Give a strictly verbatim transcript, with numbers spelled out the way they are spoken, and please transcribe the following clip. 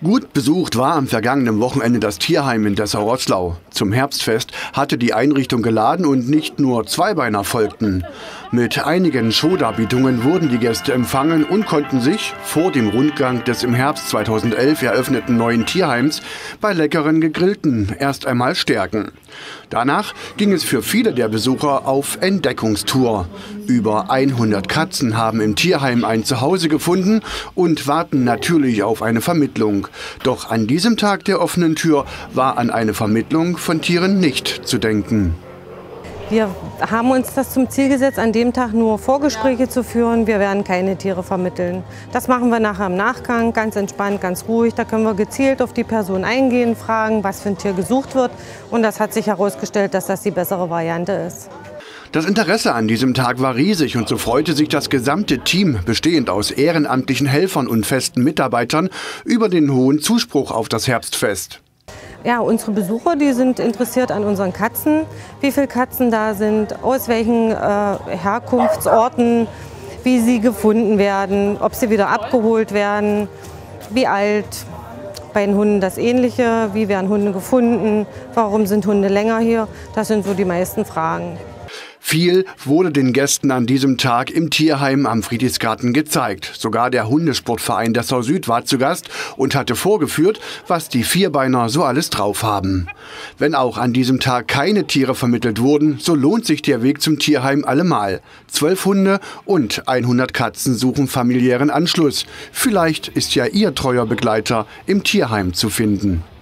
Gut besucht war am vergangenen Wochenende das Tierheim in Dessau-Roßlau. Zum Herbstfest hatte die Einrichtung geladen und nicht nur Zweibeiner folgten. Mit einigen Showdarbietungen wurden die Gäste empfangen und konnten sich vor dem Rundgang des im Herbst zweitausendelf eröffneten neuen Tierheims bei leckeren Gegrillten erst einmal stärken. Danach ging es für viele der Besucher auf Entdeckungstour. Über hundert Katzen haben im Tierheim ein Zuhause gefunden und warten natürlich auf eine Vermittlung. Doch an diesem Tag der offenen Tür war an eine Vermittlung von Tieren nicht zu denken. Wir haben uns das zum Ziel gesetzt, an dem Tag nur Vorgespräche zu führen. Wir werden keine Tiere vermitteln. Das machen wir nachher im Nachgang, ganz entspannt, ganz ruhig. Da können wir gezielt auf die Person eingehen, fragen, was für ein Tier gesucht wird. Und das hat sich herausgestellt, dass das die bessere Variante ist. Das Interesse an diesem Tag war riesig und so freute sich das gesamte Team, bestehend aus ehrenamtlichen Helfern und festen Mitarbeitern, über den hohen Zuspruch auf das Herbstfest. Ja, unsere Besucher, die sind interessiert an unseren Katzen, wie viele Katzen da sind, aus welchen äh, Herkunftsorten, wie sie gefunden werden, ob sie wieder abgeholt werden, wie alt. Bei den Hunden das Ähnliche, wie werden Hunde gefunden, warum sind Hunde länger hier, das sind so die meisten Fragen. Viel wurde den Gästen an diesem Tag im Tierheim am Friedrichsgarten gezeigt. Sogar der Hundesportverein Dessau Süd war zu Gast und hatte vorgeführt, was die Vierbeiner so alles drauf haben. Wenn auch an diesem Tag keine Tiere vermittelt wurden, so lohnt sich der Weg zum Tierheim allemal. Zwölf Hunde und hundert Katzen suchen familiären Anschluss. Vielleicht ist ja Ihr treuer Begleiter im Tierheim zu finden.